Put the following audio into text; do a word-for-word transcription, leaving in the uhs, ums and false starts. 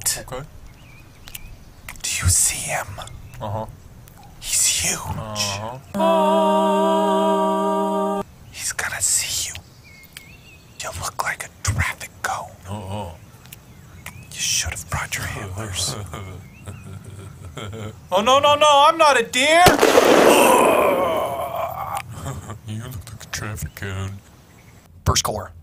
right. Okay. Do you see him? Uh-huh. He's huge. Uh-huh. He's gonna see you. You look like a traffic cone. Uh-huh. You should have brought your handlers. Oh, no, no, no, I'm not a deer! You look like a traffic cone. First core.